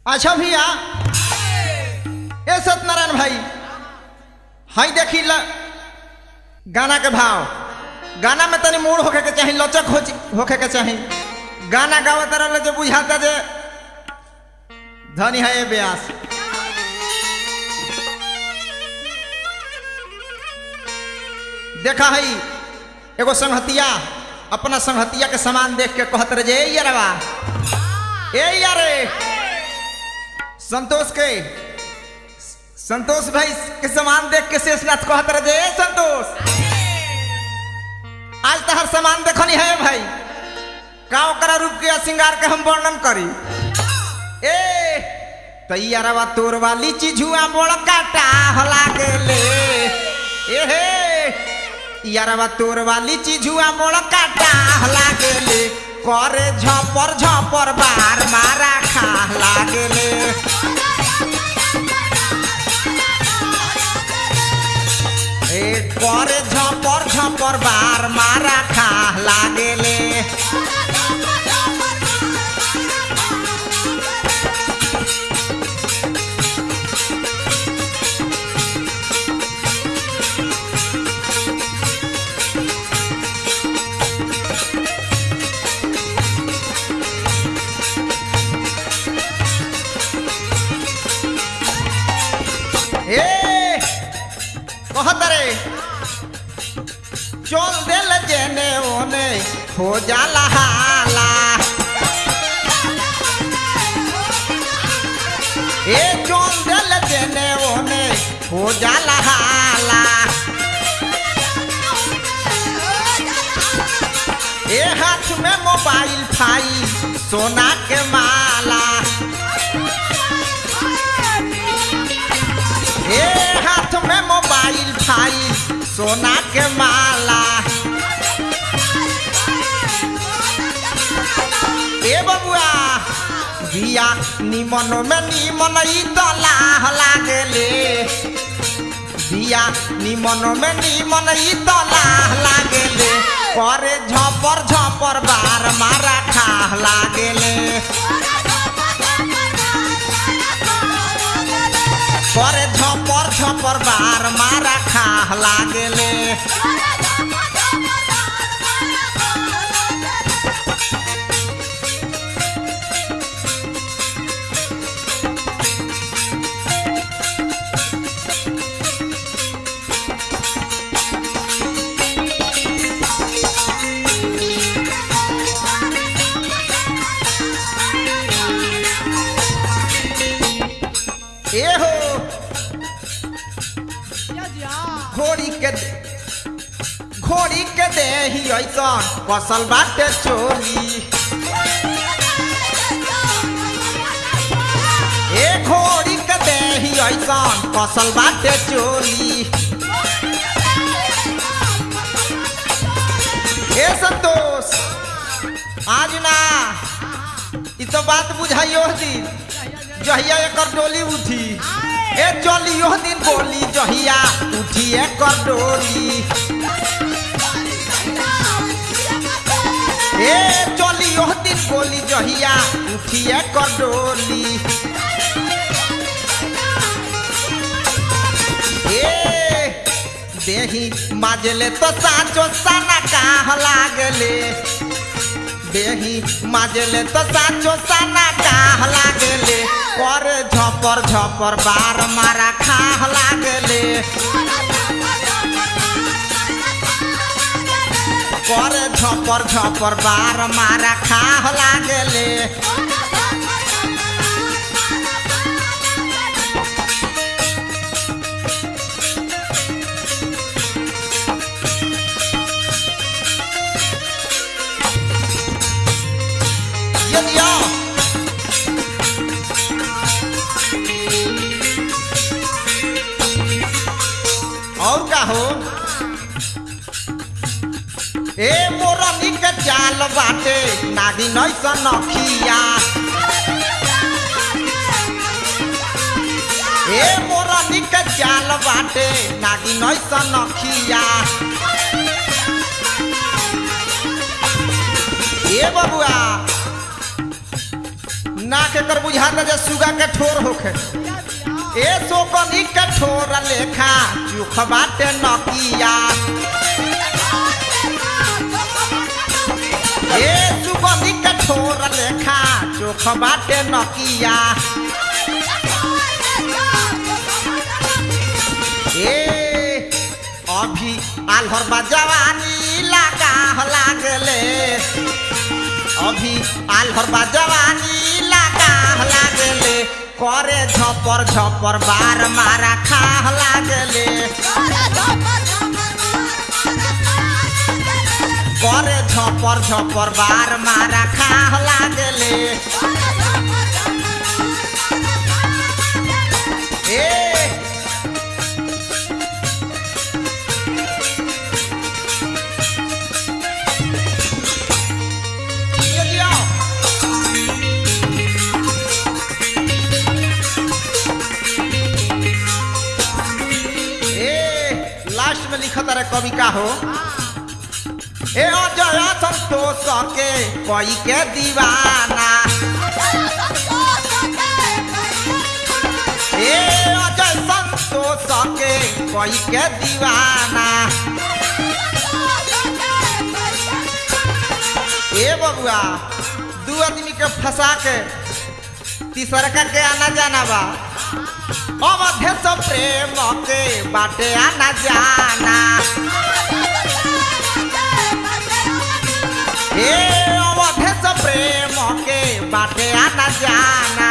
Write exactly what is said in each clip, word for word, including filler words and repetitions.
अच्छा भैया ए सत्यनारायण भाई हाई देखी ला गाना के भाव गाना में तनी मूड होके के चाही लचक हो होके के चाही गाना गावत रहल जो बुझाता जे धनी है ब्यास देखा है एगो संहतिया अपना संहतिया के सामान देख के कहत रहे ए यारवा ए यारे संतोष के संतोष भाई के सामान देख के शेषनाथ कहत रहे ए संतोष आज तहर सामान देखनी है भाई का ओकरा रूप के श्रृंगार के हम वर्णन करी ए तैयारवा तोर वाली चीजुआ मोड़ काटा हला गेले ए हे यारवा तोर वाली चीजुआ मोड़ काटा हला गेले करे झपर झपर बार मारा खा लागेले ए करे झपर झपर बार मारा खा लागेले कहतरे चल दिल जेने ओने हो जाला हाला ए चल दिल जेने ओने हो जाला हाला ए हाथ में मोबाइल फाई सोना के माला ए हाथ में मोबाइल फाइल सोना के माला ए बबुआ बिया निमन में निमन ई तला हला गेले बिया निमन में निमन ई तला हला गेले करे झपर झपर बार मारा खा लागेले करे झपर झपर बार मारा खा लागेले ए हो घोड़ी के घोड़ी के दे ही ऐसा कसल बाटे चोली ए घोड़ी के दे ही ऐसा कसल बाटे चोली ए संतोष आज ना इ तो बात बुझाइयो दिन जहिया एकर डोली उठी ए चली यो दिन बोली जहिया उठी एकर डोली ए चली यो दिन बोली जहिया उठी एकर डोली ए देही माजले तो साचो साना का लागले देही माजले तो साचो साना का लागले करे झपर झपर बार मारा खा लागले करे झपर झपर बार मारा खा लागले और का हो ए मोरनी के चाल बाटे नागिन ऐसन नखिया ए मोरनी के चाल बाटे नागिन ऐसन नखिया ए बबुआ ना के कर बुझाता जे सुगा के ठोर होखे ए सोकनी के ठोर लेखा चुख बाटे नकिया ए सुगनी के ठोर लेखा चुख बाटे नकिया ए अभी आल्हर बा जवानी लगा लागले अभी आल्हर बा जवानी लगा लागले करे झपर झपर बार मारा खा लागले करे झपर झपर बार मारा खा लागले ए में लिखा तारे कवि का हो ए अजय संतोष के कोई के दीवाना ए अजय संतोष के कोई के दीवाना ए बबुआ दू आदमी के फंसा के तीसरा के आना जाना बा अवधे तो प्रेम के बाटे आना जाना ए अवधे तो प्रेम के बाटे आना जाना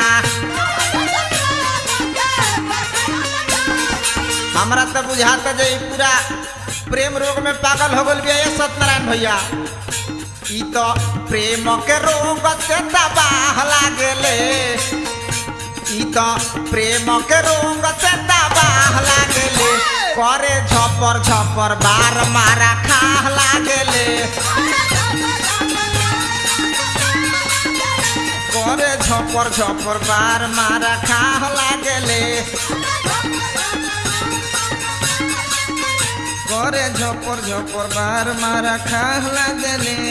हमरा तो बुझाता जे पूरा प्रेम रोग में पागल हो गल बिया सत्यनारायण भैया ई तो प्रेम के रोग से तबाह लागले ई तो प्रेम के रोग से तबाह लागले करे झपर झपर बार मारा खा लागले करे झपर झपर बार मारा खा लागले करे झपर झपर बार मारा खा लागले